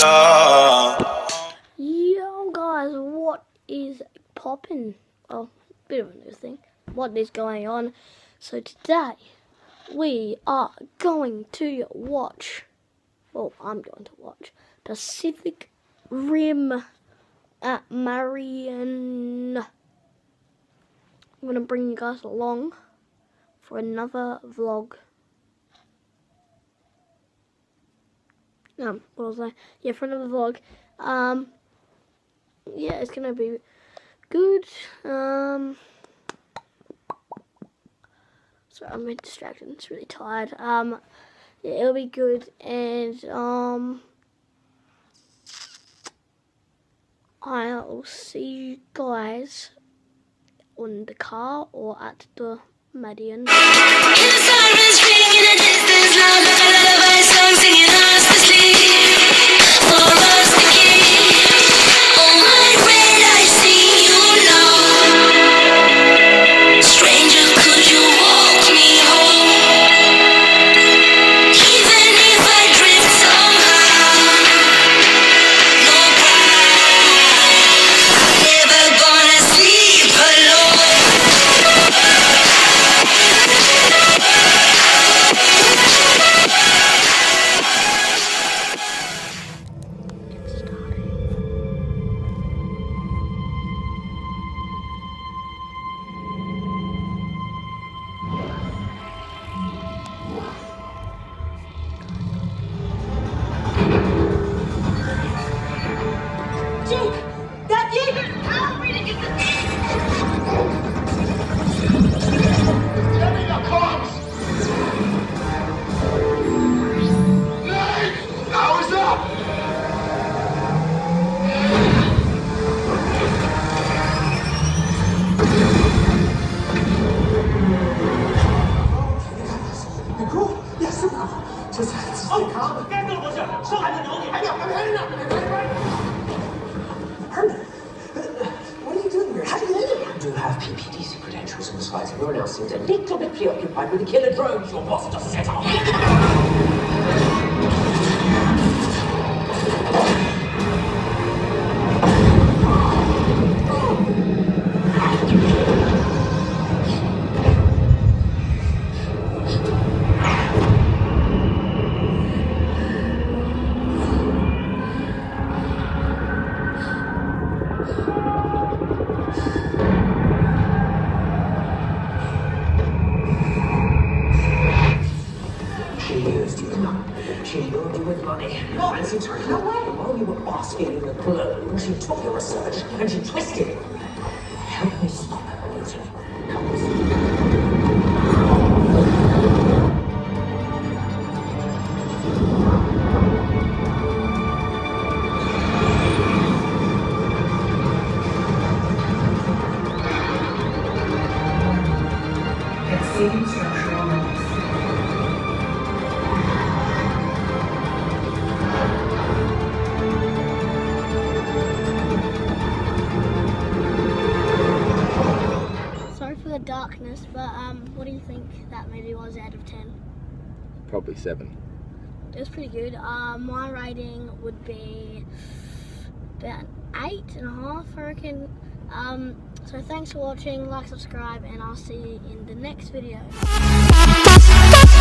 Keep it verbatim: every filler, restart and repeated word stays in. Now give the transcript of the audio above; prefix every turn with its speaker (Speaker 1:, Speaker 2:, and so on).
Speaker 1: Yo guys, what is poppin'? Oh, bit of a new thing. What is going on? So today we are going to watch, well, I'm going to watch Pacific Rim at Marion. I'm going to bring you guys along for another vlog. Um, what was I? Yeah, for another vlog. Um, yeah, it's going to be good. Um, sorry, I'm really distracted. It's really tired. Um, yeah, it'll be good. And, um, I'll see you guys on the car or at the Marion.
Speaker 2: You have P P D C credentials on the slides. Everyone else seems a little bit preoccupied with the killer drones your boss just set up. She lured you with money. No, and she took you away while you were basking in the glow. She took your research and she twisted it. Help me stop her, Newton. Help me stop her. Exceeding structural limits.
Speaker 1: The darkness, but um, what do you think that movie was out of ten?
Speaker 3: Probably seven.
Speaker 1: It was pretty good. Uh, my rating would be about an eight and a half, I reckon. Um, so thanks for watching, like, subscribe, and I'll see you in the next video.